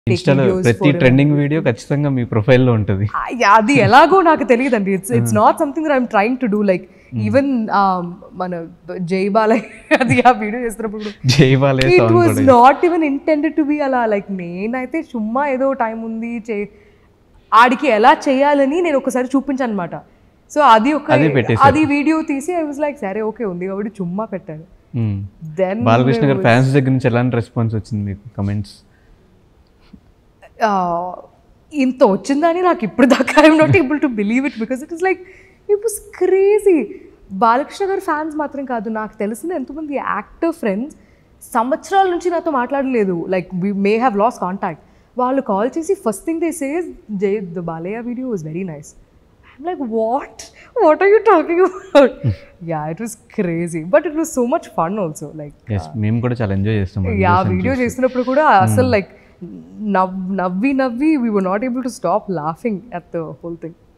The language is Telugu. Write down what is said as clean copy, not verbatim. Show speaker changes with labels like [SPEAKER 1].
[SPEAKER 1] ఇన్‌స్టాలో ప్రతి ట్రెండింగ్ వీడియో ఖచ్చితంగా మీ ప్రొఫైల్‌లో ఉంటది.
[SPEAKER 2] అది ఎలాగో నాకు తెలియదండి. It's not something that I'm trying to do. Like even మన జై బాలయ్య అది ఆ వీడియో చేస్తున్నప్పుడు
[SPEAKER 1] Jai Balayya
[SPEAKER 2] it was not even intended to be అలా. లైక్ నేనైతే చుమ్మా ఏదో టైం ఉంది ఆడికి ఎలా చేయాలని నేను ఒకసారి చూపించాను అనమాట. సో అది వీడియో తీసి ఐ వాజ్ లైక్ సరే ఓకే ఉంది కాబట్టి చుమ్మా పెట్టాను. దెన్
[SPEAKER 1] బాలకృష్ణ గారి ఫ్యాన్స్ దగ్గర నుంచి ఎలాంటి రెస్పాన్స్ వచ్చింది మీకు కమెంట్స్?
[SPEAKER 2] ఇంత వచ్చిందని నాకు ఇప్పుడు దాకా I'm not able to believe it because it is like it was crazy. Balakrishna గారి ఫ్యాన్స్ మాత్రం కాదు, నాకు తెలిసిన ఎంతోమంది యాక్టర్ ఫ్రెండ్స్ సంవత్సరాల నుంచి నాతో మాట్లాడలేదు. Like we may have lost contact. వాళ్ళు కాల్ చేసి first thing they says the Balayya video was very nice. I'm like what are you talking about? Yeah it was crazy but it was so much fun also. Like
[SPEAKER 1] మేము కూడా చాలా ఎంజాయ్ చేస్తాం.
[SPEAKER 2] యా వీడియో చేస్తున్నప్పుడు కూడా అసలు లైక్ నవ్వి we were not able to stop laughing at the whole thing.